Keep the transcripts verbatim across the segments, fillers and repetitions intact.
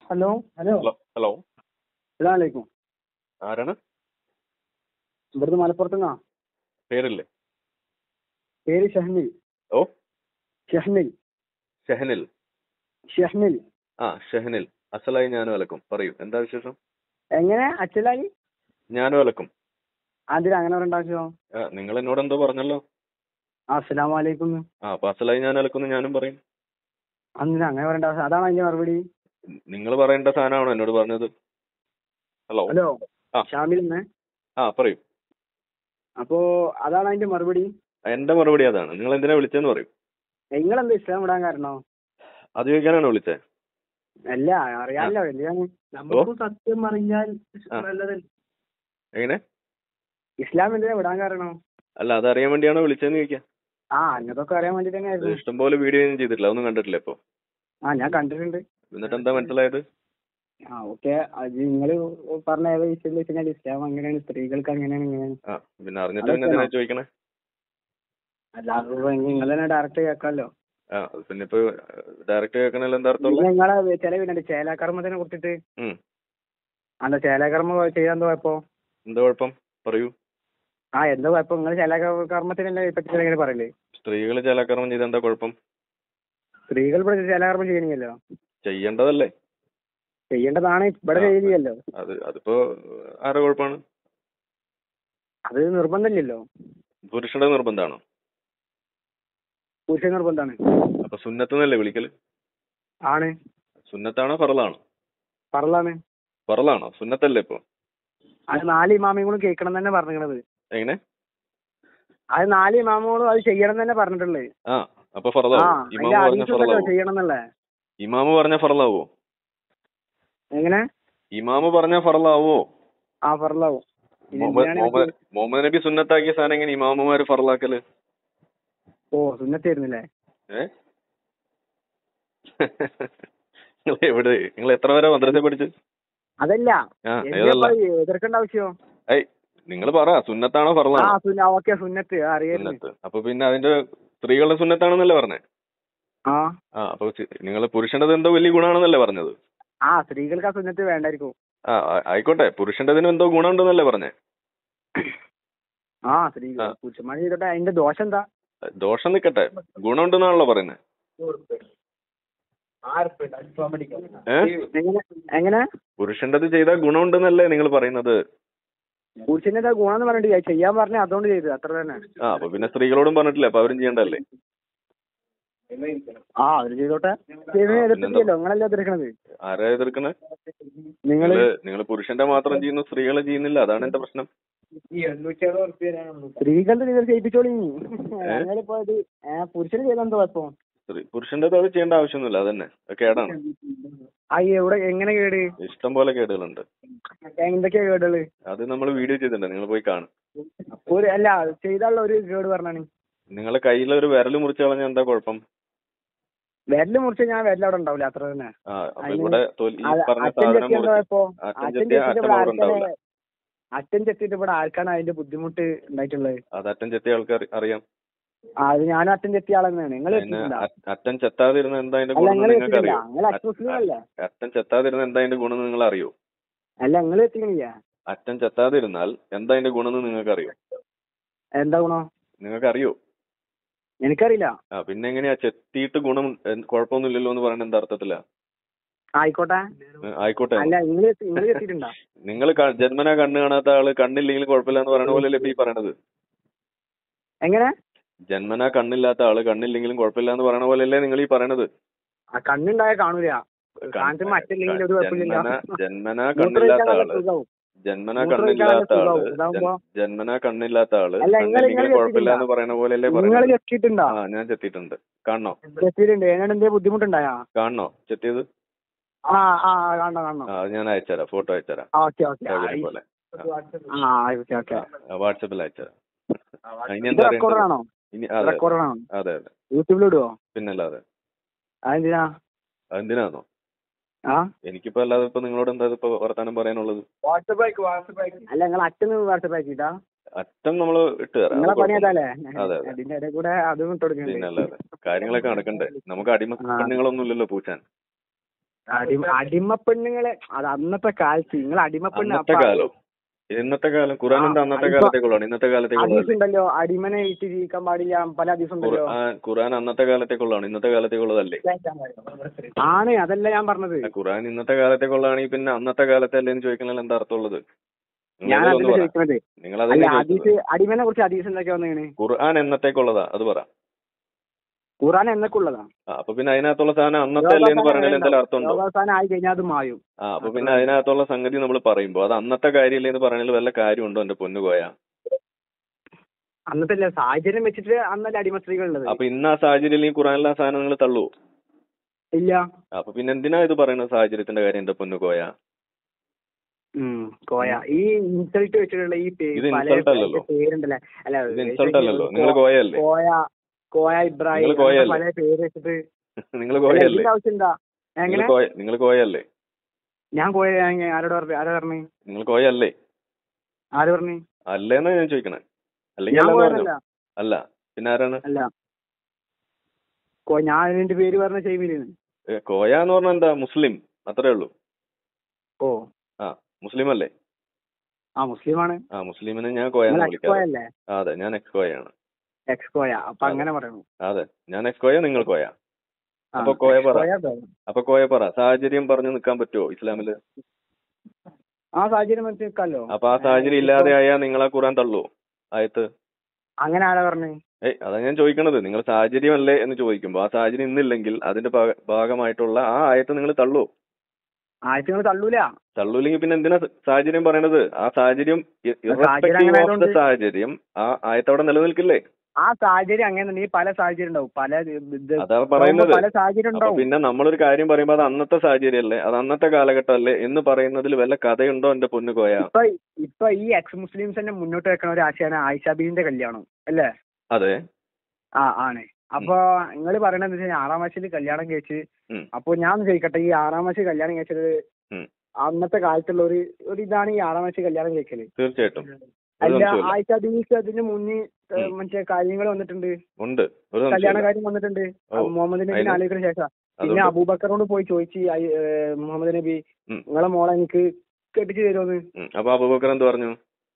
Hello hello hello hello അസ്സലാമലൈക്കും. ആരാണ്? ഇവിടുന്ന് മലപ്പുറത്തുനിന്നാ. പേരില്ലേ? പേര് ഷഹ്നിൽ. ഓ ഷഹ്നിൽ ഷെഹനിൽ. ഷഹ്നിൽ ആ ഷെഹനിൽ. അസലായി ഞാനും അലക്കും. പറയൂ, എന്താ വിശേഷം? എങ്ങനെ അച്ഛലായി? ഞാനും അലക്കും. അതിന് അങ്ങനെ പറയണ്ടാവശ്യോ? നിങ്ങൾ എന്നോട് എന്തോ പറഞ്ഞല്ലോ. അസ്സലാമലൈക്കും. ആ അപ്പൊ അസലായി ഞാൻ അലക്കുന്നു ഞാനും പറയും. അന്നിന് അങ്ങനെ പറയണ്ട ആവശ്യം, അതാണ് അതിന്റെ മറുപടി. നിങ്ങൾ പറയേണ്ട സാധനമാണോ എന്നോട് പറഞ്ഞത്? ഹലോ ഹലോ ആ ഷാമിലിന്ന്. ആ പറയൂ. അപ്പോ അതാണ് അതിന്റെ മറുപടി. എന്റെ മറുപടി അതാണ്. നിങ്ങൾ എന്തിനാ വിളിച്ചതെന്ന് പറയൂ. നിങ്ങളെന്താ ഇസ്ലാം വിടാൻ കാരണോ? അത് ചോദിക്കാനാണോ വിളിച്ചത്? അല്ല, അറിയാലോ വലിയാണ്. നമുക്ക് സത്യം അറിഞ്ഞാൽ നല്ലത്. എങ്ങനെ? ഇസ്ലാം എന്തിനാ വിടാൻ കാരണോ? അല്ല, അതറിയാൻ വേണ്ടിയാണോ വിളിച്ചതെന്ന് ചോദിക്കാം. ആ അങ്ങനത്തൊക്കെ അറിയാൻ വേണ്ടി തന്നെ ആയിരുന്നു. ഇഷ്ടംപോലെ വീഡിയോ ഒന്നും ചെയ്തിട്ടില്ല, അതൊന്നും കണ്ടിട്ടില്ല ഇപ്പൊ. ആ ഞാൻ കണ്ടിട്ടുണ്ട്. എന്നിട്ട് എന്താ മനസ്സിലായത്? ആ ഓക്കെ, അത് നിങ്ങൾ പറഞ്ഞ ഏതാ വിഷയം എന്ന് വെച്ചാൽ ഇസ്ലാം അങ്ങനെയാണ്, സ്ത്രീകൾക്ക് അങ്ങനെയാണ് ഇങ്ങനെയാണ്. ആ പിന്നെ അറിഞ്ഞിട്ട് പിന്നെ എന്തിനാ ചോദിക്കണേ? അല്ലാതെ നിങ്ങൾ തന്നെ ഡയറക്റ്റ് കേൾക്കാമല്ലോ. ആ പിന്നെ ഇപ്പൊ ഡയറക്റ്റ് കേൾക്കണല്ലോ എന്താ അർത്ഥമുള്ള? നിങ്ങളെ ചില പിന്നെ ചേലാകർമ്മത്തിനെ കുറിച്ചിട്ട് അല്ല ചേലാകർമ്മ ചെയ്യാൻ എന്താ കുഴപ്പോ? എന്താ കുഴപ്പം പറയൂ. ആ എന്താ കുഴപ്പം? നിങ്ങൾ ചേലാകർമ്മത്തിനെ പറ്റി എങ്ങനെ പറയല്? സ്ത്രീകൾ ചേലാകർമ്മം ചെയ്ത എന്താ കുഴപ്പം? സ്ത്രീകൾ ഇവിടെ ചേലാകർമ്മം ചെയ്യണില്ലല്ലോ. ചെയ്യേണ്ടതല്ലേ? ചെയ്യേണ്ടതാണ്, ഇവിടെ ചെയ്യില്ലല്ലോ. അത് അതിപ്പോ ആരുടെ കുഴപ്പമാണ്? അത് നിർബന്ധമില്ലല്ലോ. പുരുഷന്റെ നിർബന്ധമാണോ? പുരുഷ നിർബന്ധമാണ്. അപ്പൊ സുന്നത്തെന്നല്ലേ വിളിക്കല്? ആണ്. സുന്നത്താണോ ഫറലാണോ? ഫറലാണ്. ഫറലാണോ? സുന്നത്തല്ലേ ഇപ്പൊ? അത് നാല് ഇമാമികളും കേൾക്കണം തന്നെ പറഞ്ഞത്. എങ്ങനെ? അത് നാല് ഇമാമുകളും അത് ചെയ്യണം തന്നെ പറഞ്ഞിട്ടുള്ളത്. ആ അപ്പൊ ഫറലാവോ? ഇമാമ് പറഞ്ഞ ഫറലാവോ? ചെയ്യണം എന്നല്ലേ? ഇമാമ് പറഞ്ഞ ഫറലാവോ? എങ്ങനെ? ഇമാമ് പറഞ്ഞ ഫറലാവോ? ആ ഫറലാവും. മുഹമ്മദ് നബി സുന്നത്താക്കിയ സാധനം എങ്ങനെ ഇമാമുമാര് ഫറലാക്കല്? ഓ സുന്നത്തായിരുന്നില്ലേ? ഏ നിങ്ങൾ എവിടെ? നിങ്ങൾ എത്ര വരെ മദ്രസ പഠിച്ചു? അതല്ല എതിർക്കേണ്ട ആവശ്യമോ? ഏയ് നിങ്ങൾ പറ, സുന്നത്താണോ ഫറലാണോ? ഓക്കെ സുന്നത്ത് അറിയാം. അപ്പൊ പിന്നെ അതിന്റെ സ്ത്രീകളുടെ സുന്നത്താണെന്നല്ലേ പറഞ്ഞേ? ആ ആ അപ്പൊ നിങ്ങൾ പുരുഷന്റെ എന്തോ വലിയ ഗുണാണെന്നല്ലേ പറഞ്ഞത്? ആ സ്ത്രീകൾക്ക് ആ സുന്നത്ത് വേണ്ടായിരിക്കും. ആ ആയിക്കോട്ടെ, പുരുഷന്റെ എന്തോ ഗുണമുണ്ടെന്നല്ലേ പറഞ്ഞേ? ആ സ്ത്രീകൾ പുരുഷന്മാർ ചെയ്തോട്ടെ, അതിന്റെ ദോഷം എന്താ? ദോഷം നിക്കട്ടെ, ഗുണമുണ്ടെന്നാണല്ലോ പറയുന്നത്. എങ്ങനെ? പുരുഷന്റെ ചെയ്താൽ ഗുണമുണ്ടെന്നല്ലേ നിങ്ങൾ പറയുന്നത്? പുരുഷന്റെ ഗുണം എന്ന് പറഞ്ഞിട്ട് ചെയ്യാൻ പറഞ്ഞ അതുകൊണ്ട് ചെയ്തു, അത്ര തന്നെ. ആ അപ്പൊ പിന്നെ സ്ത്രീകളോടും പറഞ്ഞിട്ടില്ല, അപ്പൊ അവരും ചെയ്യണ്ടല്ലേ? ആ അവര് ചെയ്തോട്ടെ. എതിർത്തില്ലല്ലോ, നിങ്ങളല്ലേ എതിർക്കണത്? ആരാ എതിർക്കണേ? നിങ്ങള് നിങ്ങൾ പുരുഷന്റെ മാത്രം ചെയ്യുന്നു, സ്ത്രീകളെ ചെയ്യുന്നില്ല, അതാണ് എന്റെ പ്രശ്നം. സ്ത്രീകളുടെ നിങ്ങൾ ചെയ്യിപ്പിച്ചോളി. പുരുഷന് ചെയ്താൽ എന്താ കുഴപ്പം? പുരുഷന്റെ അത് ചെയ്യേണ്ട ആവശ്യമൊന്നുമില്ല, അതന്നെ കേടാണ്. എവിടെ എങ്ങനെ കേട്? ഇഷ്ടം പോലെ കേടുകളുണ്ട്. എന്തൊക്കെയാ കേടുകള്? അത് നമ്മൾ വീഡിയോ ചെയ്തിട്ടുണ്ട്, നിങ്ങൾ പോയി കാണും. ഒരു അല്ല ചെയ്താലുള്ള ഒരു കേട് പറഞ്ഞാണ്. നിങ്ങളെ കയ്യിലൊരു വിരൽ മുറിച്ച് കളഞ്ഞാൽ എന്താ കുഴപ്പം? വിരല് മുറിച്ച് ഞാൻ വിരൽ അവിടെ ഉണ്ടാവില്ല, അത്ര തന്നെ. അറ്റൻ ചെത്തിയിട്ട് ഇവിടെ ആർക്കാണ് അതിന്റെ ബുദ്ധിമുട്ട് ഉണ്ടായിട്ടുള്ളത്? അത് അറ്റൻ ചെത്തിയ ആൾക്കാർ അറിയാം. അത് ഞാൻ അറ്റൻ ചെത്തിയ ആളെന്നാണ്. നിങ്ങൾ അറ്റൻ ചെത്താതിരുന്ന എന്താ അതിന്റെ ഗുണം നിങ്ങൾക്ക് അറിയോ? അറ്റൻ ചെത്താതിരുന്ന എന്താ അതിന്റെ ഗുണം നിങ്ങൾ അറിയോ? അല്ല നിങ്ങൾ എത്തിക്കണില്ല. അറ്റൻ ചെത്താതിരുന്നാൽ എന്താ അതിന്റെ ഗുണം നിങ്ങൾക്ക് അറിയോ? എന്താ ഗുണം നിങ്ങൾക്ക് അറിയോ? എനിക്കറിയില്ല. ആ പിന്നെ എങ്ങനെയാ ചെത്തിയിട്ട് ഗുണം കുഴപ്പമൊന്നുമില്ലല്ലോ എന്ന് പറയുന്നത് എന്താ അർത്ഥത്തിലാ? ആയിക്കോട്ടെ ആയിക്കോട്ടെ. നിങ്ങൾ ജന്മനാ കണ്ണ് കാണാത്ത ആള് കണ്ണില്ലെങ്കിൽ കുഴപ്പമില്ല എന്ന് പറയണ പോലെയല്ലേ ഇപ്പൊ ഈ പറയണത്? എങ്ങനെ? ജന്മനാ കണ്ണില്ലാത്ത ആള് കണ്ണില്ലെങ്കിലും കുഴപ്പമില്ല എന്ന് പറയണ പോലെയല്ലേ നിങ്ങൾ ഈ പറയണത്? കണ്ണുണ്ടായ കാണൂല. ജന്മനാ കണ്ണില്ലാത്ത ആള് ജന്മനാ കണ്ണില്ലാത്ത ആള് ജന്മനാ കണ്ണില്ലാത്ത ആള് കണ്ണില്ലെങ്കിലും കുഴപ്പമില്ല എന്ന് പറയണ പോലെയല്ലേ പറയുന്നത്? ആ ഞാൻ ചെത്തിയിട്ടുണ്ട്. കാണണോ? ബുദ്ധിമുട്ടുണ്ടായോ? കാണണോ ചെത്തിയത്? ആ ആ കാണണം കാണണം. അത് ഞാൻ അയച്ചുതരാം, ഫോട്ടോ അയച്ചുതരാം. പോലെ വാട്സപ്പിൽ അയച്ചുതരാം. ഇനി എന്താ ഇനി അതെ അതെ അതെ യൂട്യൂബിലിടുവോ? പിന്നല്ലാതെ. അതെന്തിനാ? അതെന്തിനാന്നോ? ആ എനിക്കിപ്പോ അല്ലാതെ ഇപ്പൊ നിങ്ങളോട് എന്താ ഇപ്പൊ വർത്താനം പറയാനുള്ളത്? അല്ല നിങ്ങൾ അച്ഛൻ വാട്സപ്പ് ആക്കിട്ടാ? അറ്റം നമ്മള് ഇട്ട് തരാം. അതെ പിന്നല്ലാതെ കാര്യങ്ങളൊക്കെ നടക്കണ്ടേ? നമുക്ക് അടിമ പെണ്ണുങ്ങളൊന്നും ഇല്ലല്ലോ പൂച്ചാൻ. അടിമ അടിമപ്പെണ്ണുങ്ങളെ അത് അന്നത്തെ കാലത്ത് നിങ്ങൾ അടിമപ്പെണ്ണ് അന്നത്തെ കാലം ഇന്നത്തെ കാലം ഖുർആൻ എന്താ അന്നത്തെ കാലത്തേക്കുള്ളതാണ് ഇന്നത്തെ കാലത്തേക്കുള്ളതല്ലേ? ഉണ്ടല്ലോ അടിമനെ ഇട്ട് ജീവിക്കാൻ പാടില്ല പല ഹദീസും ഉണ്ടല്ലോ. ഖുർആൻ അന്നത്തെ കാലത്തേക്കുള്ളതാണ് ഇന്നത്തെ കാലത്തേക്കുള്ളതല്ലേ? ആണ്, അതല്ല ഞാൻ പറഞ്ഞത്. ഖുർആൻ ഇന്നത്തെ കാലത്തേക്കുള്ളതാണെങ്കിൽ പിന്നെ അന്നത്തെ കാലത്തല്ലേ എന്ന് ചോദിക്കുന്നതിൽ എന്താ അർത്ഥമുള്ളത്? ഞാൻ അതല്ല ചോദിക്കുന്നത്. നിങ്ങൾ അതല്ലേ ചോദിച്ചത്? അടിമനെ കുറിച്ച് ഹദീസ് എന്തൊക്കെയാ വന്നേണ്? ഖുർആൻ എന്നത്തേക്കുള്ളതാ അത് പറ. ഖുർആൻ എന്നൊക്കെയുള്ളതാ. അപ്പൊ പിന്നെ അതിനകത്തുള്ള സാധനം അന്നത്തെ അല്ലേ എന്ന് പറഞ്ഞാൽ എന്തെങ്കിലും അർത്ഥമുണ്ടോ? ആയി കഴിഞ്ഞാൽ അത് മായും. ആ അപ്പൊ പിന്നെ അതിനകത്തുള്ള സംഗതി നമ്മൾ പറയുമ്പോ അത് അന്നത്തെ കാര്യമില്ലേ എന്ന് പറഞ്ഞാൽ വല്ല കാര്യമുണ്ടോ എന്റെ പൊന്നു കോയ? അന്നത്തെ സാഹചര്യം വെച്ചിട്ട് അന്നല്ലേ അടിമ സ്ത്രീകൾ ഉള്ളത്. അപ്പൊ ഇന്ന് ആ സാഹചര്യം ഈ ഖുർആനിലെ ആ സാധനം നിങ്ങൾ തള്ളൂ? ഇല്ല. അപ്പൊ പിന്നെ എന്തിനാ ഇത് പറയുന്ന സാഹചര്യത്തിന്റെ കാര്യം എന്റെ പൊന്നു കോയ? കോയ ഈ ഇൻസൾട്ട് വെച്ചിട്ടുള്ള ഈ ഇത് ഇൻസൾട്ട് അല്ലല്ലോ. പേരുണ്ടല്ലേ? അല്ല ഇത് ഇൻസൾട്ട് അല്ലല്ലോ. നിങ്ങൾ കോയല്ലേ? കോയ കോയ ഇബ്രാഹിം പല പേര് വെച്ചിട്ട് നിങ്ങൾ കോയല്ലേ? ആവശ്യണ്ടാ? നിങ്ങൾ കോയല്ലേ? ഞാൻ കോയ ആരോട് പറഞ്ഞു? ആരാ പറഞ്ഞു? നിങ്ങൾ കോയല്ലേ? ആര് പറഞ്ഞു? അല്ലേന്നാ ഞാൻ ചോദിക്കണേ. അല്ലെങ്കിൽ അല്ല പിന്നെ ആരാണ്? അല്ല ഞാൻ എന്റെ പേര് പറഞ്ഞ ചെയ്മില്ലേന്ന്. കോയ എന്ന് പറഞ്ഞാൽ എന്താ? മുസ്ലിം, അത്രേ ഉള്ളൂ. ഓ ആ മുസ്ലിം അല്ലേ? ആ മുസ്ലിമാണ്. ആ മുസ്ലിമിനെ ഞാൻ കോയാന്ന് വിളിക്കാറ്. അതെ ഞാൻ എക്സ് കോയാണ്. എക്സ് കോയ. അപ്പൊ അങ്ങനെ പറയുന്നു. അതെ ഞാൻ എക്സ് കോയ, നിങ്ങൾ കോയ. അപ്പൊ കോയ പറ. അപ്പൊ കോയ പറ സാഹചര്യം പറഞ്ഞു നിൽക്കാൻ പറ്റുമോ ഇസ്ലാമില്? ആ സാഹചര്യം വെച്ച് നിൽക്കാമല്ലോ. അപ്പൊ ആ സാഹചര്യം ഇല്ലാതെ ആയാ നിങ്ങളെ ഖുർആൻ തള്ളൂ ആയത്ത്? അങ്ങനെ ആരാ പറഞ്ഞു? ഏയ് അതാ ഞാൻ ചോദിക്കണത്. നിങ്ങൾ സാഹചര്യം അല്ലേ എന്ന് ചോദിക്കുമ്പോ ആ സാഹചര്യം ഇന്നില്ലെങ്കിൽ അതിന്റെ ഭാഗമായിട്ടുള്ള ആ ആയത്ത് നിങ്ങൾ തള്ളൂ? ആയത്ത് നിങ്ങൾ തള്ളൂല. തള്ളൂല്ലെങ്കിൽ പിന്നെ എന്തിനാ സാഹചര്യം പറയണത്? ആ സാഹചര്യം ഇറസ്പെക്റ്റീവ് ഓഫ് ദ സാഹചര്യം ആ ആയത്ത് അവിടെ നിലനിൽക്കില്ലേ? ആ സാഹചര്യം അങ്ങനെ പല സാഹചര്യം ഉണ്ടാവും. പല അതാ പറയുന്നത്. പല സാഹചര്യം ഉണ്ടാവും. പിന്നെ നമ്മളൊരു കാര്യം പറയുമ്പോ അത് അന്നത്തെ സാഹചര്യം അല്ലേ, അത് അന്നത്തെ കാലഘട്ടം അല്ലേ എന്ന് പറയുന്നതിൽ വല്ല കഥയുണ്ടോ എന്റെ പൊന്നു കോയ? ഇപ്പൊ ഇപ്പൊ ഈ എക്സ് മുസ്ലിംസ് തന്നെ മുന്നോട്ട് വെക്കണ ഒരു ആശയാണ് ആയിഷ ബീവിന്റെ കല്യാണം അല്ലേ? അതെ. ആ ആണ്. അപ്പൊ നിങ്ങൾ പറയണെന്ന് വെച്ച് കഴിഞ്ഞാൽ ആറാം വയസ്സിൽ കല്യാണം കഴിച്ച്, അപ്പൊ ഞാൻ ചോദിക്കട്ടെ, ഈ ആറാം വയസ്സിൽ കല്യാണം കഴിച്ചത് അന്നത്തെ കാലത്തുള്ള ഒരു ഒരു ഇതാണ് ഈ ആറാം വയസ്സിൽ കല്യാണം കഴിക്കല്? തീർച്ചയായിട്ടും. അല്ല ആയിഷ ബീവിക്ക് അതിന് മുന്നേ മറ്റേ കാര്യങ്ങൾ വന്നിട്ടുണ്ട്, കല്യാണ കാര്യം വന്നിട്ടുണ്ട് മുഹമ്മദ് നബി ആലോചിക്കുന്ന ശേഷം. പിന്നെ അബൂബക്കറോട് പോയി ചോദിച്ചു മുഹമ്മദ് നബി നിങ്ങളെ മോളെ എനിക്ക് കെട്ടിച്ചു തരുമെന്ന്. അപ്പൊ അബൂബക്കർ എന്ത് പറഞ്ഞു?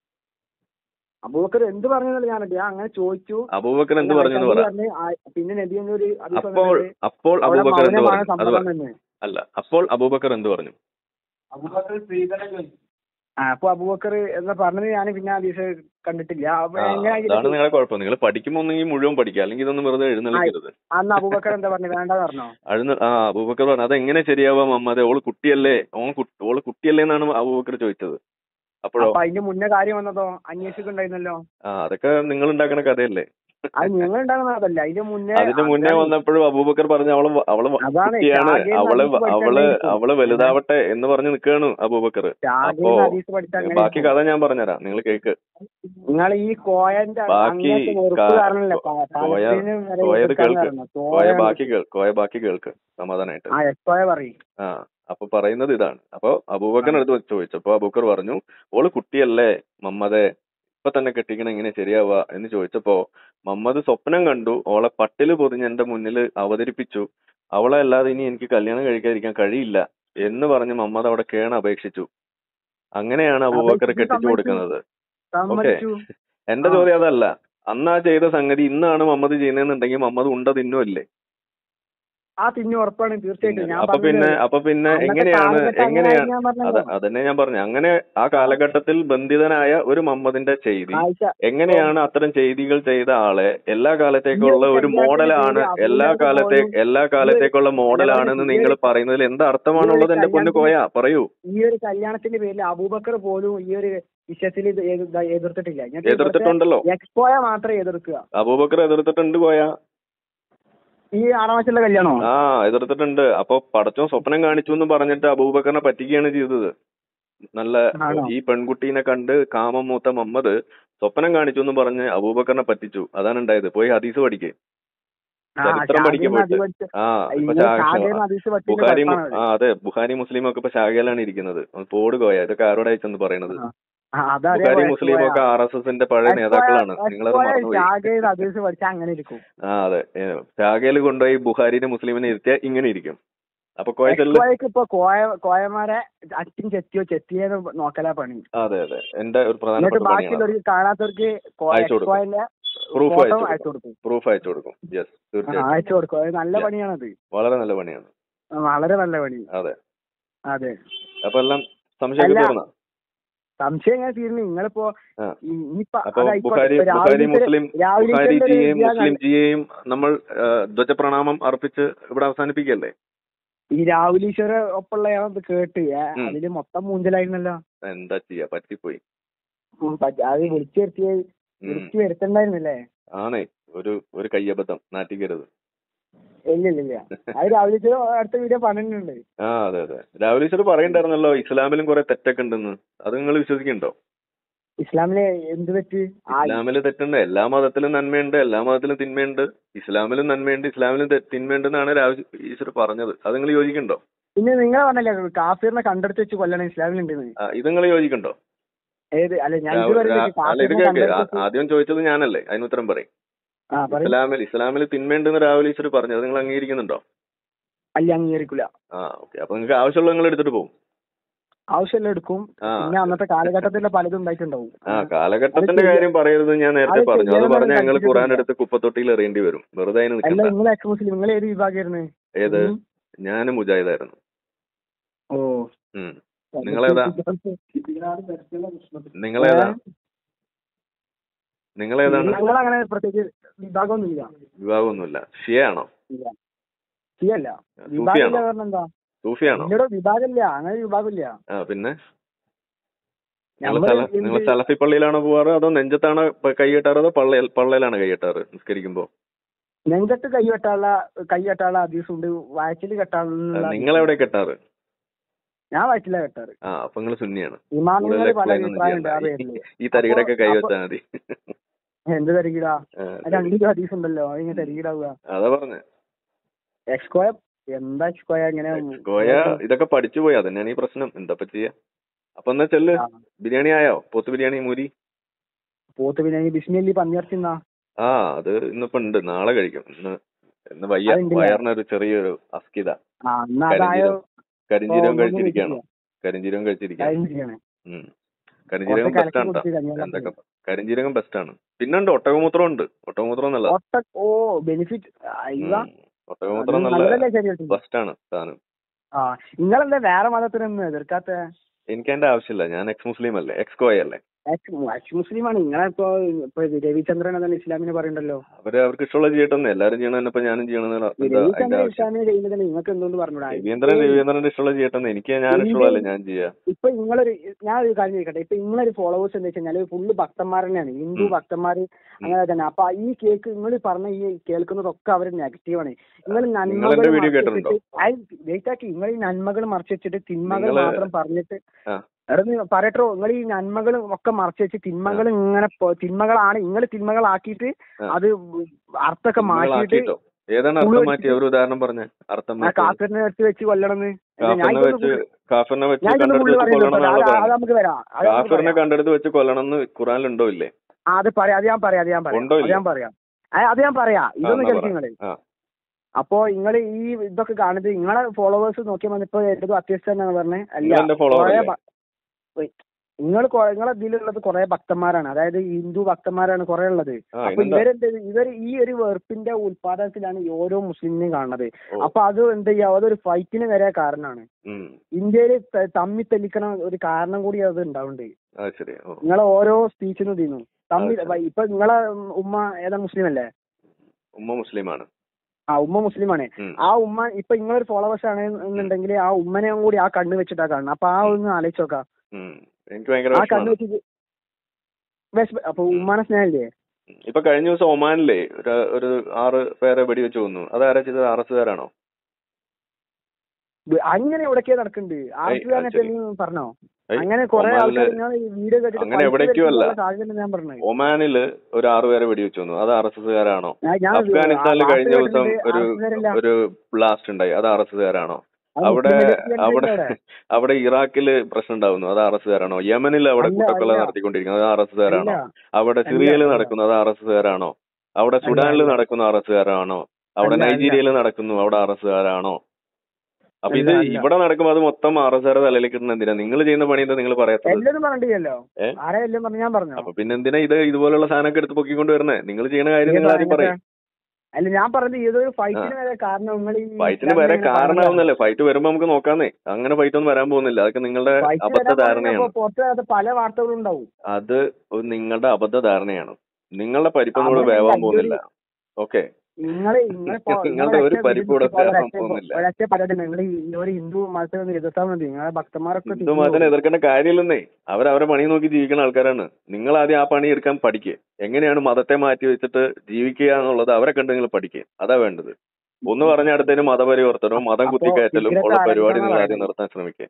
അബൂബക്കർ എന്ത് പറഞ്ഞല്ലോ ഞാനത് ഞാൻ അങ്ങനെ ചോദിച്ചു. അബൂബക്കർ എന്ത് പറഞ്ഞു? പിന്നെ നബി എന്നൊരു അപ്പോൾ അപ്പോൾ അബൂബക്കർ എന്ത് പറഞ്ഞു? അല്ല അപ്പോൾ അബൂബക്കർ എന്ത് പറഞ്ഞു? അബൂബക്കർ സ്ത്രീധനം ചോദിച്ചു. അപ്പൊ അബൂബക്കർ എന്താ പറഞ്ഞത് ഞാൻ പിന്നെ ഹദീസ് കണ്ടിട്ടില്ല. അതാണ് നിങ്ങളെ കുഴപ്പം. നിങ്ങൾ പഠിക്കുമ്പോ ഒന്നെങ്കിൽ മുഴുവൻ പഠിക്കുക, അല്ലെങ്കിൽ ഇതൊന്നും വെറുതെ എഴുന്നള്ളിക്കരുത്. അന്ന് അബൂബക്കർ എന്താ പറഞ്ഞു? വേണ്ടെന്ന് പറഞ്ഞോ? ആ അബൂബക്കർ പറഞ്ഞു അതെങ്ങനെ ശരിയാവാ മമ്മദേ, ഓള് കുട്ടിയല്ലേ, ഓൻ ഓള് കുട്ടിയല്ലേ എന്നാണ് അബൂബക്കർ ചോദിച്ചത്. അപ്പോഴോ അതിന്റെ മുന്നേ കാര്യം വന്നതോ അന്വേഷിക്കുന്നുണ്ടായിരുന്നല്ലോ. ആ അതൊക്കെ നിങ്ങൾ ഉണ്ടാക്കുന്ന കഥയല്ലേ? അത് നിങ്ങൾ ഉണ്ടാകുന്നതല്ല. അതിന്റെ മുന്നേ അതിന്റെ മുന്നേ വന്നപ്പോഴും അബൂബക്കർ പറഞ്ഞു അവള് അവള് കുട്ടിയാണ്, അവള് അവള് അവള് വലുതാവട്ടെ എന്ന് പറഞ്ഞു നിൽക്കുകയാണ് അബൂബക്കർ. അപ്പോ ബാക്കി കഥ ഞാൻ പറഞ്ഞുതരാം, നിങ്ങൾ കേക്ക്. നിങ്ങൾ ഈ കോയന്റെ ബാക്കി കോയ കോയത് കേൾക്ക് കോയ ബാക്കി കേൾ കോയ ബാക്കി കേൾക്ക് സമാധാനായിട്ട്. ആ അപ്പൊ പറയുന്നത് ഇതാണ്. അപ്പൊ അബൂബക്കറിന്റെ അടുത്ത് വെച്ച് ചോദിച്ചപ്പോ അബൂബക്കർ പറഞ്ഞു ഓള് കുട്ടിയല്ലേ മമ്മദേ, ഇപ്പൊ തന്നെ കെട്ടിക്കണ എങ്ങനെ ശരിയാവുക എന്ന് ചോദിച്ചപ്പോ മമ്മദ് സ്വപ്നം കണ്ടു, ഓളെ പട്ടില് പൊതിഞ്ഞ് എന്റെ മുന്നിൽ അവതരിപ്പിച്ചു, അവളെ അല്ലാതെ ഇനി എനിക്ക് കല്യാണം കഴിക്കാതിരിക്കാൻ കഴിയില്ല എന്ന് പറഞ്ഞ് മമ്മദ് അവിടെ കേണ അപേക്ഷിച്ചു. അങ്ങനെയാണ് അബൂബക്കർ കെട്ടിച്ചു കൊടുക്കുന്നത്. ഓക്കെ, എന്റെ ചോദ്യം അതല്ല. അന്ന് ആ ചെയ്ത സംഗതി ഇന്നാണ് മമ്മദ് ചെയ്യുന്നതെന്നുണ്ടെങ്കിൽ മമ്മദ് ഉണ്ട തിന്നുമല്ലേ? ആ തിന്നു ഉറപ്പാണ്, തീർച്ചയായിട്ടും. അപ്പൊ പിന്നെ അപ്പൊ പിന്നെ എങ്ങനെയാണ് എങ്ങനെയാണ് അതന്നെ ഞാൻ പറഞ്ഞു. അങ്ങനെ ആ കാലഘട്ടത്തിൽ ബന്ധിതനായ ഒരു മമ്മദിന്റെ ചെയ്തി എങ്ങനെയാണ് അത്തരം ചെയ്തികൾ ചെയ്ത ആളെ എല്ലാ കാലത്തേക്കുള്ള ഒരു മോഡലാണ്, എല്ലാ കാലത്തേ എല്ലാ കാലത്തേക്കുള്ള മോഡലാണെന്ന് നിങ്ങൾ പറയുന്നതിൽ എന്താ അർത്ഥമാണുള്ളത് എന്റെ പൊന്നു കോയ? പറയൂ. ഈ ഒരു കല്യാണത്തിന്റെ പേരിൽ അബൂബക്കർ പോലും ഈ ഒരു വിഷയത്തിൽ എതിർത്തിട്ടില്ല. എതിർത്തിട്ടുണ്ടല്ലോ. എക്സ്പോയ മാത്രമേ എതിർക്കുക. അബൂബക്കർ എതിർത്തിട്ടുണ്ട് കോയ. ഈ ആറാം വയസ്സിലെ കല്യാണോ? ആ എതിർത്തിട്ടുണ്ട്. അപ്പൊ പടച്ചോൻ സ്വപ്നം കാണിച്ചു എന്ന് പറഞ്ഞിട്ട് അബൂബക്കറിനെ പറ്റിക്കുകയാണ് ചെയ്തത്. നല്ല ഈ പെൺകുട്ടീനെ കണ്ട് കാമം മൂത്ത മമ്മദ് സ്വപ്നം കാണിച്ചു എന്ന് പറഞ്ഞ് അബൂബക്കറിനെ പറ്റിച്ചു. അതാണ് ഉണ്ടായത്. പോയി ഹദീസ് പഠിക്കേ, ചരിത്രം പഠിക്കാൻ പോയിട്ട്. ആ ഇപ്പൊ ബുഖാരി ആ അതെ ബുഖാരി മുസ്ലിം ഒക്കെ ഇപ്പൊ ശാഖയിലാണ് ഇരിക്കുന്നത്. പോട് കോയ ഇതൊക്കെ ആരോട് അയച്ചെന്ന് പറയണത്? ബുഖാരി മുസ്ലിം ഒക്കെ ആർ എസ് എസിന്റെ പഴയ നേതാക്കളാണ്. നിങ്ങളത് മറന്നുപോയി. ആ അതെ, ശാഖയിൽ കൊണ്ടുപോയി ബുഖാരിനെ മുസ്ലിമിനെ ഇരുത്തിയാൽ ഇങ്ങനെ ഇരിക്കും. അപ്പൊ കോയ ചെല്ല്. ഇപ്പൊ കോയ കോയമാരെ അറ്റും ചെത്തിയോ ചെത്തിയെന്ന് നോക്കലാ പണി. അതെ അതെ, എന്റെ ഒരു പ്രധാനപ്പെട്ട ബാക്കിയുള്ളവർക്ക് കാണാത്തവർക്ക് പ്രൂഫ് അയച്ചു കൊടുക്കും. പ്രൂഫ് അയച്ചു കൊടുക്കും. യെസ്, തീർച്ചയായും അയച്ചു കൊടുക്കും. അത് നല്ല പണിയാണത്. വളരെ നല്ല പണിയാണ്. വളരെ നല്ല പണി. അതെ അതെ. അപ്പൊ എല്ലാം സംശയം തീർന്ന സംശയം എങ്ങനെ തീർന്നു? നിങ്ങളിപ്പോ മുസ്ലിം ജിയെയും നമ്മൾ ധ്വജപ്രണാമം അർപ്പിച്ച് ഇവിടെ അവസാനിപ്പിക്കല്ലേ? ഈ രാഹുലീശ്വര ഒപ്പുള്ള കേട്ട് അതില് മൊത്തം മൂഞ്ചലായിരുന്നല്ലോ. എന്താ ചെയ്യാ, പറ്റിപ്പോയി. അത് വിളിച്ചു വരുത്തി വിളിച്ചു വരുത്തണ്ടായിരുന്നല്ലേ? ആണേ, ഒരു ഒരു കയ്യബദ്ധം, നാറ്റിക്കരുത്. ഇല്ല ഇല്ല ഇല്ല, അത് രാഹുലീശ്വര അടുത്ത വീഡിയോ പറഞ്ഞിട്ടുണ്ട്. ആ അതെ അതെ, രാഹുലീശ്വര പറയണ്ടായിരുന്നല്ലോ ഇസ്ലാമിലും കുറെ തെറ്റൊക്കെ ഉണ്ടെന്ന്. അത് നിങ്ങൾ വിശ്വസിക്കുന്നുണ്ടോ? ഇസ്ലാമില് എന്ത് തെറ്റ്? ഇസ്ലാമില് തെറ്റുണ്ട്. എല്ലാ മതത്തിലും നന്മയുണ്ട്, എല്ലാ മതത്തിലും തിന്മയുണ്ട്. ഇസ്ലാമിലും നന്മയുണ്ട്, ഇസ്ലാമിലും തിന്മയുണ്ടെന്നാണ് രാഹുൽ ഈശ്വർ പറഞ്ഞത്. അത് നിങ്ങൾ യോജിക്കണ്ടോ? പിന്നെ നിങ്ങൾ പറഞ്ഞല്ലേ കാഫിറിനെ കണ്ടെടുത്ത് വെച്ച് കൊല്ലണം ഇസ്ലാമിലുണ്ടെന്ന്. ഇത് നിങ്ങൾ യോജിക്കണ്ടോ? ഏത്? അല്ല ഞാൻ ആദ്യം ചോദിച്ചത് ഞാനല്ലേ, അതിന് ഉത്തരം പറയും. ഇസ്ലാമിൽ ഇസ്ലാമിൽ തിന്മയുണ്ടെന്ന് രാഹുൽ ഈശ്വർ പറഞ്ഞു. അത് നിങ്ങൾ അംഗീകരിക്കുന്നുണ്ടോ? അല്ല, അംഗീകരിക്കില്ല. ആ ഓക്കെ, അപ്പൊ നിങ്ങൾക്ക് ആവശ്യമുള്ള നിങ്ങൾ എടുത്തിട്ട് പോകും. ആവശ്യമെല്ലാം എടുക്കും. പിന്നെ അന്നത്തെ കാലഘട്ടത്തിലെ പലതും ഉണ്ടായിട്ടുണ്ടാവും. ആ കാലഘട്ടത്തിന്റെ കാര്യം പറയരുത്, ഞാൻ നേരത്തെ പറഞ്ഞു. അത് പറഞ്ഞാൽ ഞങ്ങൾ ഖുർആൻ എടുത്ത് കുപ്പത്തൊട്ടിയിൽ എറിയേണ്ടി വരും. വെറുതെ അതിന് നിൽക്കണ്ട. നിങ്ങൾ എക്സ് മുസ്ലിം, നിങ്ങൾ ഏത് വിഭാഗമായിരുന്നു? ഏത്? ഞാൻ മുജാഹിദായിരുന്നു. ഓ, നിങ്ങളേതാ? നിങ്ങളേതാ? നിങ്ങളേതാണ്? ഞങ്ങളങ്ങനെ പ്രത്യേകിച്ച് വിഭാഗമൊന്നുമില്ല. വിഭാഗമൊന്നുമില്ല. ഷിയയാണോ? ഷിയല്ല. വിഭാഗം എന്താ? സൂഫിയാണോ? വിഭാഗമില്ല, അങ്ങനെ വിഭാഗമില്ല. ആ പിന്നെ നിങ്ങൾ സലഫി പള്ളിയിലാണോ പോവാറ്, അതോ നെഞ്ചത്താണോ കൈകെട്ടാറ്, അതോ പള്ളയിൽ പള്ളയിലാണ് കൈകെട്ടാറ് നിസ്കരിക്കുമ്പോ? നെഞ്ചത്ത് കൈ കെട്ടാനുള്ള കൈ കെട്ടാനുള്ള ഹദീസുണ്ട്, വയറ്റിൽ കെട്ടാനുള്ള. നിങ്ങൾ എവിടെ കെട്ടാറ്? ഞാൻ വയറ്റിലാ കെട്ടാറ്. ആ അപ്പൊ നിങ്ങൾ സുന്നിയാണ്. ഈ തരികിടൊക്കെ കൈവച്ചാൽ മതി. എന്ത് തരികിടാ? രണ്ടു ഹദീസ് ഉണ്ടല്ലോ, അതിങ്ങനെ തരികിടാവുക. അതാ പറഞ്ഞേ. എക്സ്കോയ എന്താ എക്സ്കോയ? ഇങ്ങനെ എക്സ്കോയ ഇതൊക്കെ പഠിച്ചു പോയി, അതന്നെയാണ് ഈ പ്രശ്നം. എന്താ ചെയ്യാ? അപ്പൊ എന്നാ ചെല്ല്. ബിരിയാണി ആയോ? പോത്ത് ബിരിയാണി, മൂരി? പോത്ത് ബിരിയാണി ബിസ്മില്ലി പന്നിയിറച്ചിന്നാ. ആ അത് ഇന്നിപ്പോ ഉണ്ട്, നാളെ കഴിക്കും. ഇന്ന് ഇന്ന് വയ്യ, വയറിനൊരു ചെറിയൊരു അസ്കിത. കരിഞ്ചീരകം കഴിച്ചിരിക്കുകയാണോ? കരിഞ്ചീരകം കഴിച്ചിരിക്കുകയാണ്. ഉം കരിഞ്ചീരകം ബെസ്റ്റാണ്. എന്തൊക്കെ കരിഞ്ചീരകം ബെസ്റ്റാണ്. പിന്നുണ്ട് ഒട്ടകമൂത്രം ഉണ്ട്. ഒട്ടകമൂത്രം നല്ല ഒട്ടകമൂത്രം നല്ല ബെസ്റ്റാണ് സാധനം. നിങ്ങളെന്താ വേറെ മതത്തിനൊന്നും എതിർക്കാത്ത? എനിക്ക് അതിന്റെ ആവശ്യമില്ല. ഞാൻ എക്സ് മുസ്ലിം അല്ലേ, എക്സ് കോയ അല്ലേ. എക്സ് മുസ്ലിമാണ്. നിങ്ങളിപ്പോ ഇപ്പൊ രവിചന്ദ്രൻ തന്നെ ഇസ്ലാമിനെ പറയണ്ടല്ലോ. അവര് അവർക്ക് ഇഷ്ടമുള്ള ചെയ്യട്ടെ. എല്ലാരും ചെയ്യണമെന്നപ്പോ ഞാനും ചെയ്യണമെന്ന്. നിങ്ങൾക്ക് എന്തുകൊണ്ട് പറഞ്ഞൂടാ? രവീന്ദ്രൻ രവീന്ദ്രന്റെ ഇഷ്ടമുള്ള ചെയ്യട്ടെ. എനിക്ക് ഞാൻ ഇഷ്ടമുള്ളതല്ലേ ഞാൻ ചെയ്യാ. ഇപ്പൊ നിങ്ങളൊരു ഞാൻ ഒരു കാര്യം ചോദിക്കട്ടെ. ഇപ്പൊ നിങ്ങളൊരു ഫോളോവേഴ്സ് എന്താ വെച്ച് കഴിഞ്ഞാല് ഫുള്ള് ഭക്തന്മാർ തന്നെയാണ്, ഹിന്ദു ഭക്തന്മാര് അങ്ങനെ തന്നെ. അപ്പൊ ഈ കേക്ക് നിങ്ങൾ പറഞ്ഞ ഈ കേൾക്കുന്നതൊക്കെ അവര് നെഗറ്റീവാണ്. നിങ്ങൾ നന്മകൾ വെയിറ്റാക്കി നിങ്ങൾ ഈ നന്മകൾ മറച്ചു വെച്ചിട്ട് തിന്മകൾ മാത്രം പറഞ്ഞിട്ട് പറയട്ടോ. നിങ്ങൾ ഈ നന്മകളും ഒക്കെ മറച്ചു വെച്ച് തിന്മകൾ ഇങ്ങനെ തിന്മകളാണ് നിങ്ങൾ തിന്മകളാക്കിയിട്ട് അത് അർത്ഥമൊക്കെ മാറ്റിയിട്ട് കാഫിറിനെ വെച്ച് വെച്ച് കൊല്ലണമെന്ന് നമുക്ക് വരാം. കണ്ടെടുത്ത് വെച്ച് കൊല്ലണമെന്ന് ഖുറാനിലുണ്ടോ ഇല്ലേ? അത് പറയാം, അത് ഞാൻ പറയാം, അത് ഞാൻ പറയാം, അത് ഞാൻ പറയാം, അത് ഞാൻ പറയാം. ഇതൊന്നും കേൾക്കും നിങ്ങള്. അപ്പൊ നിങ്ങൾ ഈ ഇതൊക്കെ കാണുന്നത് നിങ്ങളെ ഫോളോവേഴ്സ് നോക്കിയാൽ മതി. ഇപ്പൊ ഏറ്റവും അത്യാവശ്യം എന്നാണ് പറഞ്ഞത്. അല്ല, നിങ്ങൾ നിങ്ങളെ ഇതിലുള്ളത് കുറെ ഭക്തന്മാരാണ്, അതായത് ഹിന്ദു ഭക്തന്മാരാണ് കുറെ ഉള്ളത്. അപ്പൊ ഇവരെന്ത് ഇവർ ഈ ഒരു വെറുപ്പിന്റെ ഉത്പാദനത്തിലാണ് ഈ ഓരോ മുസ്ലിമിനെയും കാണുന്നത്. അപ്പൊ അത് എന്ത് ചെയ്യാ, അതൊരു ഫൈറ്റിന് വരെ കാരണമാണ്. ഇന്ത്യയിൽ തമ്മി തെളിക്കണ ഒരു കാരണം കൂടി അത് ഉണ്ടാവുന്നുണ്ട്. നിങ്ങളെ ഓരോ സ്പീച്ചിനും തീരുന്നു തമ്മി. ഇപ്പൊ നിങ്ങളെ ഉമ്മ ഏതാ, മുസ്ലിം അല്ലേ? ഉമ്മ മുസ്ലിമാണ്. ആ ഉമ്മ മുസ്ലിമാണ്. ആ ഉമ്മ ഇപ്പൊ നിങ്ങളൊരു ഫോളോവേഴ്സ് ആണ് എന്നുണ്ടെങ്കിൽ ആ ഉമ്മനെയും കൂടി ആ കണ്ണ് വെച്ചിട്ടാ കാണുന്നത്. അപ്പൊ ആ ഒന്ന് ആലോചിച്ച് നോക്കാം. ആ കണ്ണ് വെച്ചിട്ട് അപ്പൊ ഉമ്മാനെ സ്നേഹമില്ലേ? ഇപ്പൊ കഴിഞ്ഞ ദിവസം ഒമാനിലെ ഒരു ആറ് പേരെ വെടിവെച്ച് കൊന്നു. അതാരാ ചെയ്തത്? ആർ എസ് കാരാണോ? അങ്ങനെ എവിടൊക്കെ നടക്കുന്നുണ്ട്. ആർ എസ് കാരനെ പറഞ്ഞോ? അങ്ങനെ കുറെ ആൾക്കാർ വീഡിയോ അങ്ങനെ എവിടേക്കോ അല്ല. ഒമാനില് ഒരു ആറുപേരെ വെടിവെച്ച് വന്നു. അത് ആർ എസ് എസ് കാരാണോ? അഫ്ഗാനിസ്ഥാനിൽ കഴിഞ്ഞ ദിവസം ഒരു ഒരു ബ്ലാസ്റ്റ് ഉണ്ടായി. അത് ആർ എസ് എസ് കാരാണോ? അവിടെ അവിടെ അവിടെ ഇറാഖില് പ്രശ്നം ഉണ്ടാവുന്നു. അത് ആർ എസ് കാരാണോ? യമനിൽ അവിടെ കൂട്ടക്കൊല നടത്തിക്കൊണ്ടിരിക്കുന്നത്. അത് ആർ എസ് കാരാണോ? അവിടെ സിറിയയിൽ നടക്കുന്നു. അത് ആർ എസ് കാരാണോ? അവിടെ സുഡാനിൽ നടക്കുന്നു. ആർ എസ് കാരാണോ? അവിടെ നൈജീരിയയിൽ നടക്കുന്നു. അവിടെ ആർ എസ് കാരാണോ? അപ്പൊ ഇത് ഇവിടെ നടക്കുമ്പോ അത് മൊത്തം ആർ എസ് ആറ് തലയിലേക്ക് ഇടുന്ന എന്തിനാ? നിങ്ങൾ ചെയ്യുന്ന പണി എന്താ നിങ്ങൾ പറയാത്തത്? അപ്പൊ പിന്നെ എന്തിനാ ഇത് ഇതുപോലുള്ള സാധനമൊക്കെ എടുത്ത് പൊക്കിക്കൊണ്ട് വരുന്നേ? നിങ്ങൾ ചെയ്യുന്ന കാര്യം നിങ്ങൾ ആദ്യം പറയും. അല്ല ഞാൻ പറഞ്ഞത് ഇതൊരു ഫൈറ്റിന് വരെ കാരണം ഫൈറ്റിന് വരെ കാരണമാവുന്നല്ലേ? ഫൈറ്റ് വരുമ്പോ നമുക്ക് നോക്കാന്നേ. അങ്ങനെ ഫൈറ്റ് ഒന്നും വരാൻ പോകുന്നില്ല. അതൊക്കെ നിങ്ങളുടെ അബദ്ധ ധാരണയാണ്. പല വാർത്തകളും ഉണ്ടാവും. അത് നിങ്ങളുടെ അബദ്ധ ധാരണയാണ്. നിങ്ങളുടെ പരിപ്പൊന്നും വേവാൻ പോകുന്നില്ല. ഓക്കെ, നിങ്ങളുടെ ഒരു പരിപ്പൂടെ വേവാൻ പോകുന്നില്ല. ഹിന്ദു മതത്തെ എതിർത്താൽ മതി. നിങ്ങളെ ഭക്തന്മാരൊക്കെ ഹിന്ദു മതത്തിനെ എതിർക്കേണ്ട കാര്യമില്ലെന്നേ. അവരവരെ പണി നോക്കി ജീവിക്കുന്ന ആൾക്കാരാണ്. നിങ്ങൾ ആദ്യം ആ പണി എടുക്കാൻ പഠിക്കുക. എങ്ങനെയാണ് മതത്തെ മാറ്റി വെച്ചിട്ട് ജീവിക്കുക എന്നുള്ളത് അവരെ കണ്ട് നിങ്ങൾ പഠിക്കുക. അതാ വേണ്ടത്. ഒന്ന് പറഞ്ഞ അടുത്തതിന് മതപരിവർത്തനവും മതം കുത്തിക്കയറ്റലും ഉള്ള പരിപാടി നിങ്ങൾ ആദ്യം നിർത്താൻ ശ്രമിക്കുക.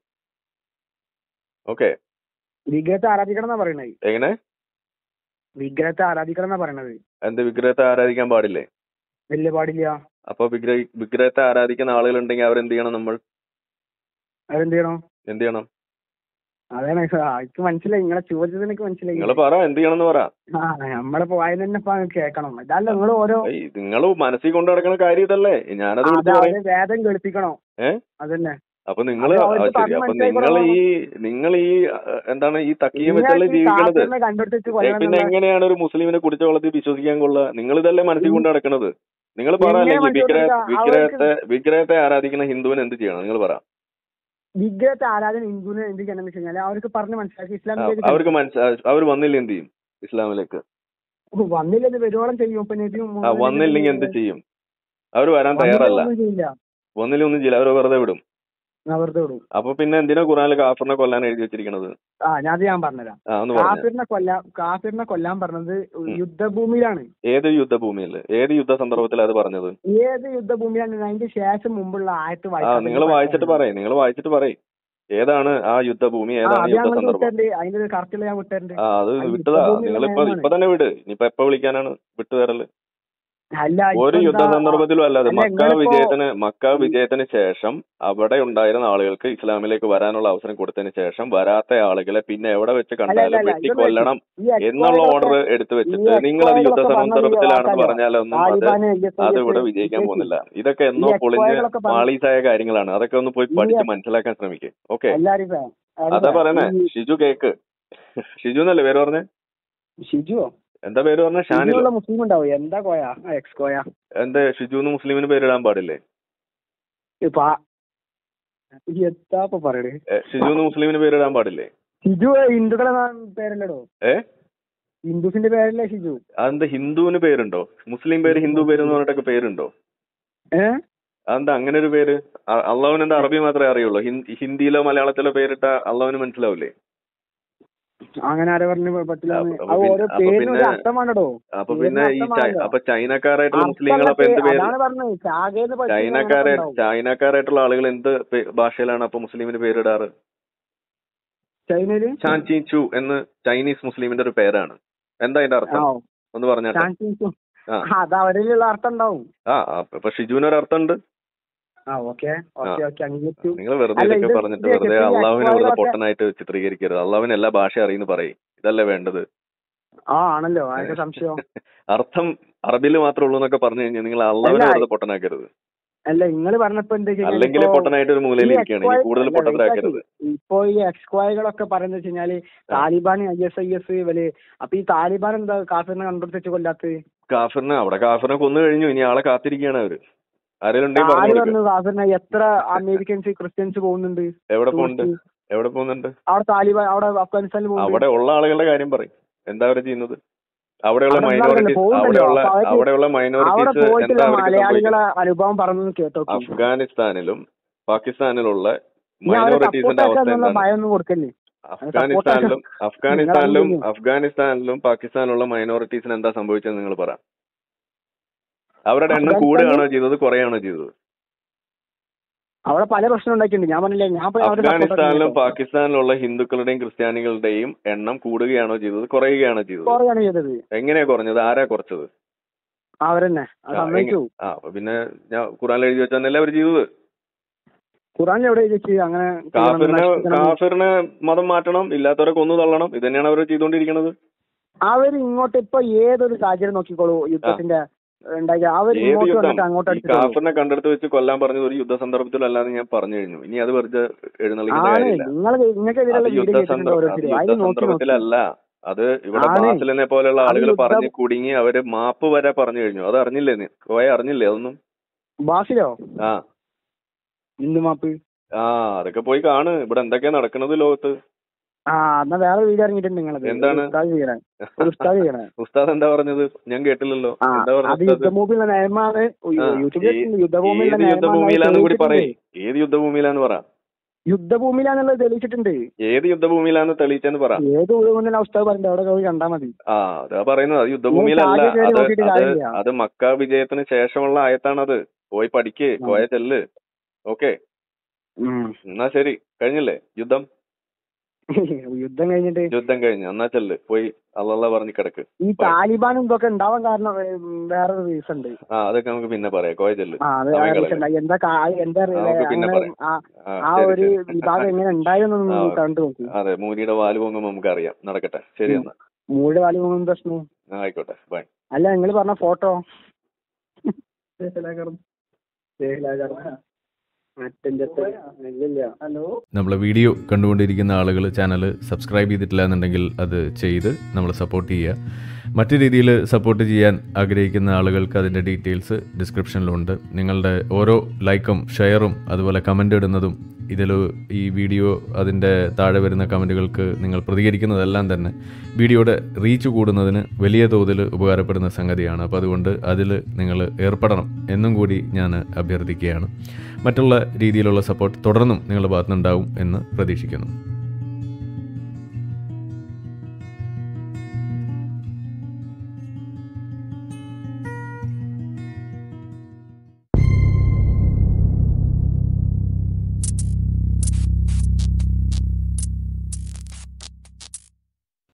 ഓക്കെ, വിഗ്രഹത്തെ ആരാധിക്കണം എന്നാ പറയണത്. എങ്ങനെ വിഗ്രഹത്തെ ആരാധിക്കണം എന്നാ പറയണത്? എന്ത് വിഗ്രഹത്തെ ആരാധിക്കാൻ പാടില്ലേ? വലിയ പാടില്ല. അപ്പൊ വിഗ്രഹ വിഗ്രഹത്തെ ആരാധിക്കുന്ന ആളുകൾ ഉണ്ടെങ്കിൽ അവരെന്ത് ചെയ്യണം? നമ്മൾ അവരെന്ത് ചെയ്യണം? എന്ത് ചെയ്യണം? അതാണ് എനിക്ക് മനസ്സിലായി. നിങ്ങളെ ചോദ്യത്തിന് എനിക്ക് മനസ്സിലായി. നിങ്ങൾ പറ, എന്ത് ചെയ്യണം പറ. നമ്മളെ പോയ തന്നെ കേൾക്കണം. അതല്ല നിങ്ങൾ ഓരോ നിങ്ങൾ മനസ്സിൽ കൊണ്ടു നടക്കുന്ന കാര്യം ഇതല്ലേ. ഞാനത് വേദം കേൾപ്പിക്കണോ? ഏഹ് അതന്നെ. അപ്പൊ നിങ്ങള് ശരി, അപ്പൊ നിങ്ങൾ ഈ നിങ്ങൾ ഈ എന്താണ് ഈ തക്കീയം വെച്ചല്ലേ ജീവിക്കണത്? പിന്നെ എങ്ങനെയാണ് ഒരു മുസ്ലിമിനെ കുടിച്ച വെള്ളത്തിൽ വിശ്വസിക്കാൻ കൊള്ളുക? നിങ്ങൾ ഇതല്ലേ മനസ്സിൽ കൊണ്ട് നടക്കണത്? നിങ്ങൾ പറ. അല്ലെങ്കിൽ വിഗ്രഹ വിഗ്രഹത്തെ വിഗ്രഹത്തെ ആരാധിക്കുന്ന ഹിന്ദുവിന് എന്ത് ചെയ്യണം? നിങ്ങൾ പറ. വിഗ്രഹത്തെ ആരാധന ഹിന്ദുവിന് എന്ത് ചെയ്യണം എന്ന് വെച്ച് കഴിഞ്ഞാൽ അവർക്ക് പറഞ്ഞ് മനസ്സിലാക്കി ഇസ്ലാമിലേക്ക് അവർക്ക് മനസ്സിലായി. അവർ വന്നില്ല എന്ത് ചെയ്യും? ഇസ്ലാമിലേക്ക് വന്നില്ലെന്ന് വരുവോളം ചെയ്യും. വന്നില്ലെങ്കിൽ എന്ത് ചെയ്യും? അവർ വരാൻ തയ്യാറല്ല. വന്നില്ല ഒന്നും ചെയ്യില്ല. അവർ വെറുതെ വിടും. അപ്പൊ പിന്നെ എന്തിനാ ഖുറാനിൽ കാഫിറിനെ കൊല്ലാൻ എഴുതി വെച്ചിരിക്കണത്? ആ ഞാൻ ഞാൻ പറഞ്ഞുതരാം. കാഫിറിനെ കൊല്ലാൻ കാഫിറിനെ കൊല്ലാൻ പറഞ്ഞത് യുദ്ധഭൂമിയിലാണ്. ഏത് യുദ്ധഭൂമിയിൽ? ഏത് യുദ്ധ സന്ദർഭത്തിലാണ് അത് പറഞ്ഞത്? ഏത് യുദ്ധഭൂമിയാണ്? അതിന്റെ ശേഷം മുമ്പുള്ള ആയത്ത് വായിച്ചു. നിങ്ങൾ വായിച്ചിട്ട് പറയും. നിങ്ങൾ വായിച്ചിട്ട് പറയും ഏതാണ് ആ യുദ്ധഭൂമി, ഏതാണ് യുദ്ധ സന്ദർഭം. അതിന്റെ കറക്റ്റ് ഞാൻ വിട്ടേരുണ്ട്. ആ അത് വിട്ടതാ. നിങ്ങളിപ്പോ ഇപ്പൊ തന്നെ വിട്. ഇനിയിപ്പോ എപ്പോ വിളിക്കാനാണ് വിട്ടുതരല്? ഒരു യുദ്ധ സന്ദർഭത്തിലും അല്ലാതെ മക്ക വിജയത്തിന് മക്ക വിജയത്തിന് ശേഷം അവിടെ ഉണ്ടായിരുന്ന ആളുകൾക്ക് ഇസ്ലാമിലേക്ക് വരാനുള്ള അവസരം കൊടുത്തതിന് ശേഷം വരാത്ത ആളുകളെ പിന്നെ എവിടെ വെച്ച് കണ്ടാലും വെട്ടിക്കൊല്ലണം എന്നുള്ള ഓർഡർ എടുത്തു വെച്ചിട്ട് നിങ്ങൾ അത് യുദ്ധ സന്ദർഭത്തിലാണെന്ന് പറഞ്ഞാലൊന്നും അത് അത് ഇവിടെ വിജയിക്കാൻ പോകുന്നില്ല. ഇതൊക്കെ എന്നോ പൊളിഞ്ഞ് മാളീസായ കാര്യങ്ങളാണ്. അതൊക്കെ ഒന്ന് പോയി പഠിച്ച് മനസ്സിലാക്കാൻ ശ്രമിക്കും. ഓക്കെ, അതാ പറയണേ. ഷിജു കേക്ക്. ഷിജു എന്നല്ലേ പേര് പറഞ്ഞേ? ഷിജുവോ? എന്താ പേര് പറഞ്ഞ? ഷാനിലുള്ള മുസ്ലിം ഉണ്ടാവും. എന്താ കോയ എക്സ് കോയ? എന്താ ഷിജുന്ന് മുസ്ലിമിന് പേരിടാൻ പാടില്ലേ? ഷിജുന്ന് മുസ്ലിമിന് പേരിടാൻ പാടില്ലേ? ഷിജു ഹിന്ദുക്കളെ പേരല്ലടോ. ഏ ഹിന്ദുസിന്റെ പേരല്ലേ ഷിജു? അതെന്താ ഹിന്ദുവിന് പേരുണ്ടോ? മുസ്ലിം പേര് ഹിന്ദു പേര് എന്ന് പറഞ്ഞിട്ടൊക്കെ പേരുണ്ടോ? ഏഹ് അതെന്താ അങ്ങനെ ഒരു പേര്? അള്ളാഹുവിന് എന്താ അറബി മാത്രമേ അറിയുള്ളൂ? ഹിന്ദിയിലോ മലയാളത്തിലോ പേരിട്ട അള്ളാഹുവിന് മനസ്സിലാവില്ലേ? അങ്ങനെ ആരെ പറഞ്ഞു പറ്റില്ല? അപ്പൊ പിന്നെ ഈ അപ്പൊ ചൈനക്കാരായിട്ടുള്ള മുസ്ലിങ്ങൾ അപ്പൊ എന്ത് പേര്? ചൈനക്കാരെ ചൈനക്കാരായിട്ടുള്ള ആളുകൾ എന്ത് ഭാഷയിലാണ് അപ്പൊ മുസ്ലിമിന് പേരിടാറ്? ചൈനയില് ചാൻ ചീ ചു എന്ന് ചൈനീസ് മുസ്ലിമിന്റെ ഒരു പേരാണ്. എന്താ അതിന്റെ അർത്ഥം ഒന്ന് പറഞ്ഞാട്ടെ. ആ അപ്പൊ ഷിജുവിന് ഒരു അർത്ഥം ഉണ്ട്. നിങ്ങൾ വെറുതെ ഇതൊക്കെ പറഞ്ഞിട്ട് വെറുതെ അള്ളാഹുവിനെ വെറുതെ പൊട്ടനായിട്ട് ചിത്രീകരിക്കരുത്. അള്ളാഹുവിന് എല്ലാ ഭാഷ അറിയുന്നു പറയും. ഇതല്ലേ വേണ്ടത്? ആണല്ലോ, സംശയം. അർത്ഥം അറബിയിൽ മാത്രമേ ഉള്ളൂ എന്നൊക്കെ പറഞ്ഞു കഴിഞ്ഞാൽ നിങ്ങൾ അള്ളാഹുവിനെ വെറുതെ പൊട്ടനാക്കരുത്. അല്ല നിങ്ങൾ പറഞ്ഞപ്പോ അല്ലെങ്കിൽ പൊട്ടനായിട്ട് ഒരു മൂലയിൽ ഇരിക്കുകയാണ്. കൂടുതൽ പൊട്ടത്തിലാക്കരുത്. ഇപ്പൊ ഈ എക്സ്ക്വയകളൊക്കെ പറയുന്നത് വെച്ച് കഴിഞ്ഞാല് Taliban, I S I S ഇവര്. അപ്പൊ ഈ താലിബാൻ എന്താ കാഫിറിനെ കണ്ടുപിടിച്ച് കൊല്ലാത്തത്? കാഫിറിനെ അവിടെ കാഫിറിനെ കൊന്നു കഴിഞ്ഞു. ഇനി ആളെ കാത്തിരിക്കുകയാണ് അവര്. എത്ര അമേരിക്കൻസ് ക്രിസ്ത്യൻസ് പോകുന്നുണ്ട്? എവിടെ പോകുന്നുണ്ട്? എവിടെ പോകുന്നുണ്ട്? അവിടെ താലിബാൻ അവിടെ അഫ്ഗാനിസ്ഥാനിൽ അവിടെ ഉള്ള ആളുകളുടെ കാര്യം പറയും. എന്താ അവര് ചെയ്യുന്നത്? അവിടെയുള്ള മൈനോറിറ്റീസ് അവിടെയുള്ള അവിടെയുള്ള മൈനോറിറ്റീസ് എന്താ മലയാളികളെ അനുഭവം പറഞ്ഞു കേട്ടോ. അഫ്ഗാനിസ്ഥാനിലും പാകിസ്ഥാനിലുള്ള മൈനോറിറ്റീസിന്റെ അവസ്ഥ എന്താണ്? അഫ്ഗാനിസ്ഥാനിലും അഫ്ഗാനിസ്ഥാനിലും അഫ്ഗാനിസ്ഥാനിലും പാകിസ്ഥാനിലുള്ള മൈനോറിറ്റീസിന് എന്താ സംഭവിച്ചത് നിങ്ങൾ പറ. അവരുടെ എണ്ണം കൂടുകയാണോ ചെയ്തത്, കുറയാണോ ചെയ്തത്? അവിടെ പല പ്രശ്നം ഉണ്ടാക്കിയിട്ടുണ്ട്. ഞാൻ പറഞ്ഞില്ലേ, ഞാൻ അഫ്ഗാനിസ്ഥാനിലും പാകിസ്ഥാനിലുള്ള ഹിന്ദുക്കളുടെയും ക്രിസ്ത്യാനികളുടെയും എണ്ണം കൂടുകയാണോ ചെയ്തത്, കുറയുകയാണോ ചെയ്തത്? എങ്ങനെയാ കുറഞ്ഞത്? ആരാ കുറച്ചത്? അവരെന്നെ. ആ അപ്പൊ പിന്നെ ഞാൻ ഖുറാനിൽ എഴുതി വെച്ചാൽ അവർ ചെയ്തത്. ഖുറാനിൽ എവിടെ എഴുതി അങ്ങനെ കാഫിറിനെ കാഫിറിനെ മതം മാറ്റണം, ഇല്ലാത്തവരെ കൊന്നു തള്ളണം, ഇത് തന്നെയാണ് അവർ ചെയ്തുകൊണ്ടിരിക്കുന്നത്. അവർ ഇങ്ങോട്ട് ഇപ്പൊ ഏതൊരു സാഹചര്യം നോക്കിക്കോളൂ, യുദ്ധത്തിന്റെ കാഫറിനെ കണ്ടെടുത്ത് വെച്ച് കൊല്ലാൻ പറഞ്ഞത് ഒരു യുദ്ധ സന്ദർഭത്തിലല്ലാതെ ഞാൻ പറഞ്ഞു കഴിഞ്ഞു. ഇനി അത് വെറുതെ എഴുന്നള്ളിക്കേണ്ട സന്ദർഭത്തിലല്ല. അത് ഇവിടെ ബാസിലിനെ പോലെയുള്ള ആളുകൾ പറഞ്ഞു കുടുങ്ങി അവര് മാപ്പ് വരെ പറഞ്ഞു കഴിഞ്ഞു. അത് അറിഞ്ഞില്ലേ നീ? കോയ അറിഞ്ഞില്ലേ അതൊന്നും? ബാസിലോ? ആ എന്ത് മാപ്പ്? ആ അതൊക്കെ പോയി കാണ്. ഇവിടെ എന്തൊക്കെയാ നടക്കുന്നത് ലോകത്ത്. ആ എന്നാ വേറെ വീഡിയോ ഇറങ്ങിയിട്ടുണ്ട് നിങ്ങളത്. എന്താണ് ഉസ്താദ് എന്താ പറഞ്ഞത്? ഞാൻ കേട്ടില്ലല്ലോ. എന്താ പറഞ്ഞത്? യുദ്ധഭൂമിയിലാന്ന് കൂടി പറയേ. ഏത് യുദ്ധഭൂമിയിലാന്ന് പറ. യുദ്ധഭൂമിയിലാന്നുള്ളത് തെളിയിച്ചിട്ടുണ്ട്. ഏത് യുദ്ധഭൂമിയിലാന്ന് തെളിയിച്ചെന്ന് പറ. ഏത് ഉസ്താദ് പറഞ്ഞത് അവിടെ പോയി കണ്ടാ മതി. ആ അതാ പറയുന്നത്. അത് യുദ്ധഭൂമിയിലല്ല. അത് അത് മക്ക വിജയത്തിന് ശേഷമുള്ള ആയത്താണത്. പോയി പഠിക്ക്. പോയ ചെല്ല്. ഓക്കെ എന്നാ ശരി. കഴിഞ്ഞില്ലേ യുദ്ധം? യുദ്ധം കഴിഞ്ഞിട്ട് യുദ്ധം കഴിഞ്ഞു. എന്നാ ചെല്ല് പോയി അള്ളാ പറഞ്ഞു കിടക്ക്. ഈ താലിബാനും ഇതൊക്കെ ഉണ്ടാവാൻ കാരണം വേറെ റീസൺ ഉണ്ട്. ആ അതൊക്കെ നമുക്ക് പിന്നെ പറയാം. കോയ ചെല്ല്. എന്താ എന്താ ആ ഒരു വിഭാഗം എങ്ങനെ ഉണ്ടായെന്നൊന്ന് കണ്ടു നോക്കി. അതെ മൂരിയുടെ വാല് പൊങ്ങുമ്പോ നമുക്ക് അറിയാം. നടക്കട്ടെ. ശരി എന്നാ. മൂരിയുടെ വാല് പൊങ്ങുന്ന പ്രശ്നം ആയിക്കോട്ടെ. ബൈ. അല്ല നിങ്ങൾ പറഞ്ഞ ഫോട്ടോ നമ്മളെ വീഡിയോ കണ്ടുകൊണ്ടിരിക്കുന്ന ആളുകൾ ചാനൽ സബ്സ്ക്രൈബ് ചെയ്തിട്ടില്ല എന്നുണ്ടെങ്കിൽ അത് ചെയ്ത് നമ്മളെ സപ്പോർട്ട് ചെയ്യുക. മറ്റു രീതിയിൽ സപ്പോർട്ട് ചെയ്യാൻ ആഗ്രഹിക്കുന്ന ആളുകൾക്ക് അതിൻ്റെ ഡീറ്റെയിൽസ് ഡിസ്ക്രിപ്ഷനിലുണ്ട്. നിങ്ങളുടെ ഓരോ ലൈക്കും ഷെയറും അതുപോലെ കമൻ്റ് ഇടുന്നതും ഇതിൽ ഈ വീഡിയോ അതിൻ്റെ താഴെ വരുന്ന കമൻറ്റുകൾക്ക് നിങ്ങൾ പ്രതികരിക്കുന്നതെല്ലാം തന്നെ വീഡിയോയുടെ റീച്ച് കൂടുന്നതിന് വലിയ തോതിൽ ഉപകാരപ്പെടുന്ന സംഗതിയാണ്. അപ്പോൾ അതുകൊണ്ട് അതിൽ നിങ്ങൾ ഏർപ്പെടണം എന്നും കൂടി ഞാൻ അഭ്യർത്ഥിക്കുകയാണ്. മറ്റുള്ള രീതിയിലുള്ള സപ്പോർട്ട് തുടർന്നും നിങ്ങളുടെ ഭാഗത്തുനിന്നുണ്ടാവും എന്ന് പ്രതീക്ഷിക്കുന്നു.